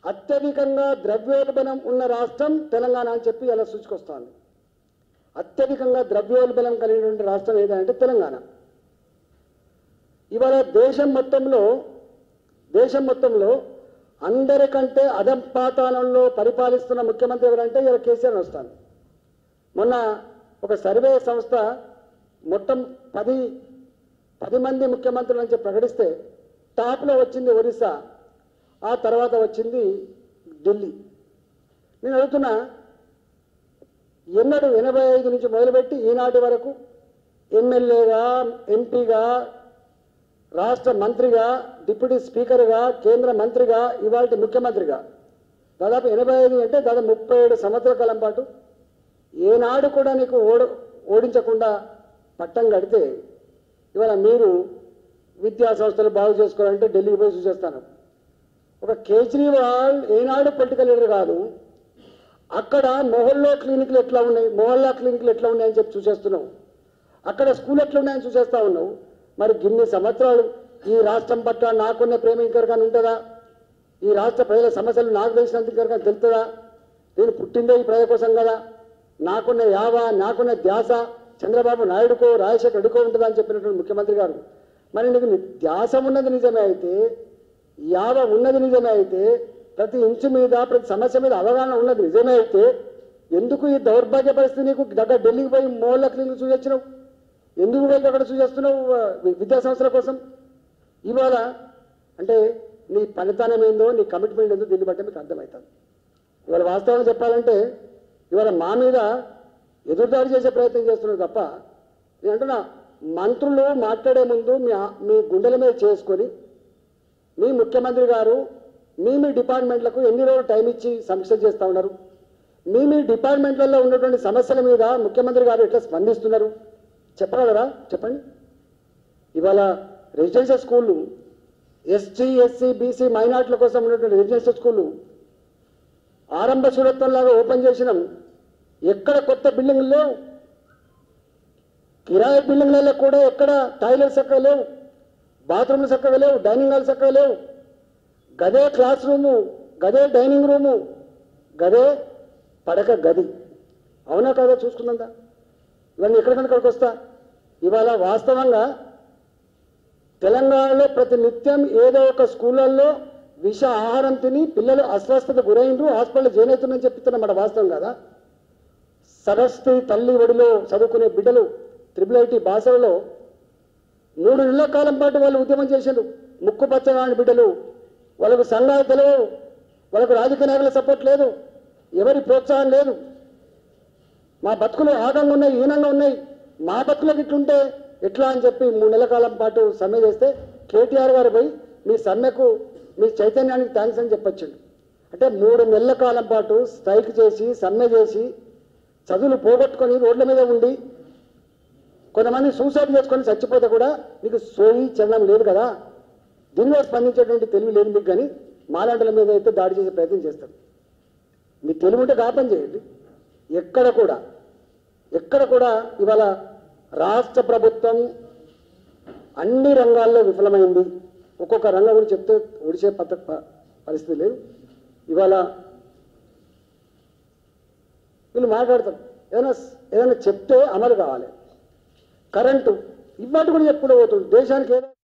అత్యధికంగా ద్రవ్యోల్బణం ఉన్న రాష్ట్రం తెలంగాణ అని చెప్పి అలా సూచికొస్తోంది. అత్యధికంగా ద్రవ్యోల్బణం కలిగినటువంటి రాష్ట్రం ఏదంటే తెలంగాణ. ఇవాళ దేశం మొత్తంలో అందరికంటే అధపాతాళంలో పరిపాలిస్తున్న ముఖ్యమంత్రి ఎవరంటే ఇలా కేసీఆర్ వస్తాను. మొన్న ఒక సర్వే సంస్థ మొత్తం 10 మంది ముఖ్యమంత్రులు అని చెప్పి ప్రకటిస్తే టాప్లో వచ్చింది ఒరిస్సా, ఆ తర్వాత వచ్చింది ఢిల్లీ. నేను అడుగుతున్నా, ఎన్నడూ 85 నుంచి మొదలుపెట్టి ఈనాటి వరకు ఎమ్మెల్యేగా, ఎంపీగా, రాష్ట్ర మంత్రిగా, డిప్యూటీ స్పీకర్గా, కేంద్ర మంత్రిగా, ఇవాళ ముఖ్యమంత్రిగా దాదాపు 85 అంటే దాదాపు 37 సంవత్సరాల కాలం పాటు ఏనాడు కూడా నీకు ఓడించకుండా పట్టం కడితే ఇవాళ మీరు విద్యా సంస్థలు బాగు చేసుకోవాలంటే ఢిల్లీకి పోయి చూసేస్తాను. ఒక కేజ్రీవాల్ ఏనాడు పొలిటికల్ లీడర్ కాదు. అక్కడ మొహల్లా క్లినిక్లు ఎట్లా ఉన్నాయని చెప్పి చూసేస్తున్నావు. అక్కడ స్కూల్ ఎట్లా ఉన్నాయని చూసేస్తా ఉన్నావు. మరి గిన్ని సంవత్సరాలు ఈ రాష్ట్రం పట్ల నాకున్న ప్రేమ ఇంకెవరికైనా ఉంటుందా? ఈ రాష్ట్ర ప్రజల సమస్యలు నాకు తెలిసినంత ఇంకెవరికైనా తెలుస్తుందా? నేను పుట్టిందే ఈ ప్రజల కోసం కదా. నాకున్న యావ, నాకున్న ధ్యాస చంద్రబాబు నాయుడుకో రాజశేఖర్ రెడ్డికో ఉంటుందా అని చెప్పినటువంటి ముఖ్యమంత్రి గారు, మరి నీకు ధ్యాస ఉన్నది నిజమే అయితే, యావ ఉన్నది నిజమే అయితే, ప్రతి ఇంచు మీద ప్రతి సమస్య మీద అవగాహన ఉన్నది నిజమే అయితే, ఎందుకు ఈ దౌర్భాగ్య పరిస్థితి నీకు దగ్గర ఢిల్లీకి పోయి మొహల్లా క్లినిక్ చూసొచ్చినావు? ఎందుకు పోయి అక్కడ చూసేస్తున్నావు విద్యా సంస్థల కోసం? ఇవాళ అంటే నీ పనితనం ఏందో, నీ కమిట్మెంట్ ఏందో దీన్ని బట్టి మీకు అర్థమవుతుంది. ఇవాళ వాస్తవంగా చెప్పాలంటే ఇవాళ మా మీద ఎదురుదాడి చేసే ప్రయత్నం చేస్తున్నారు తప్ప, నేను అంటున్నా, మంత్రులు మాట్లాడే ముందు మీ గుండెల మీద చేసుకొని మీ ముఖ్యమంత్రి గారు మీ డిపార్ట్మెంట్లకు ఎన్ని రోజులు టైం ఇచ్చి సమీక్ష చేస్తూ ఉన్నారు? మీ డిపార్ట్మెంట్లలో ఉన్నటువంటి సమస్యల మీద ముఖ్యమంత్రి గారు ఎట్లా స్పందిస్తున్నారు చెప్పగలరా? చెప్పండి. ఇవాళ రెసిడెన్షియల్ స్కూళ్ళు, ఎస్టీ, ఎస్సీ, బీసీ మైనార్టీల కోసం ఉన్నటువంటి రెసిడెన్షియల్ స్కూళ్ళు ఆరంభ శూరత్వంలాగా ఓపెన్ చేసినాం. ఎక్కడ కొత్త బిల్డింగ్లు లేవు. కిరాయి బిల్డింగ్లలో కూడా ఎక్కడ టాయిలెట్స్ చక్కగా లేవు, బాత్రూమ్లు చక్కగా లేవు, డైనింగ్ హాల్ చక్కగా లేవు. గదే క్లాస్ రూము, గదే డైనింగ్ రూము, గదే పడక గది. అవునా కాదా చూసుకుందా? ఇవన్నీ ఎక్కడికక్కడికి వస్తా. ఇవాళ వాస్తవంగా తెలంగాణలో ప్రతి నిత్యం ఏదో ఒక స్కూళ్ళల్లో విష ఆహారం తిని పిల్లలు అస్వస్థత గురైండ్రు, హాస్పిటల్ జాయిన్ అవుతుందని చెప్తున్నా మాట వాస్తవం కదా? సరస్వతి తల్లి ఒడిలో చదువుకునే బిడ్డలు IIIT భాషలలో 3 నెలల కాలం పాటు వాళ్ళు ఉద్యమం చేశారు. ముక్కు పచ్చగాని బిడ్డలు, వాళ్ళకు సంఘాలు తెలియవు, వాళ్ళకు రాజకీయ నాయకుల సపోర్ట్ లేదు, ఎవరి ప్రోత్సాహం లేదు. మా బతుకులు ఆగంగా ఉన్నాయి, హీనంగా ఉన్నాయి, మా బతుకులకు ఇట్లుంటే ఎట్లా అని చెప్పి 3 నెలల కాలం పాటు సమ్మె చేస్తే కేటీఆర్ గారు పోయి మీ సమ్మెకు, మీ చైతన్యానికి థ్యాంక్స్ అని చెప్పొచ్చిండు. అంటే 3 నెలల కాలం పాటు స్ట్రైక్ చేసి, సమ్మె చేసి, చదువులు పోగొట్టుకొని రోడ్ల మీద ఉండి కొంతమంది సూసైడ్ చేసుకొని చచ్చిపోతే కూడా మీకు సోయి చలనం లేదు కదా. దీనిలో స్పందించేటువంటి తెలివి లేదు మీకు. కానీ మాలాంటల మీద అయితే దాడి చేసే ప్రయత్నం చేస్తారు. మీ తెలివి ఉంటే కాపం చేయండి. ఎక్కడ కూడా ఇవాళ రాష్ట్ర ప్రభుత్వం అన్ని రంగాల్లో విఫలమైంది. ఒక్కొక్క రంగం కూడా చెప్తే ఒడిసే పరిస్థితి లేదు. ఇవాళ వీళ్ళు మాట్లాడతారు, ఏదైనా చెప్తే అమలు కావాలి. కరెంటు ఇవాటి కూడా ఎప్పుడు పోతుంది దేశానికి.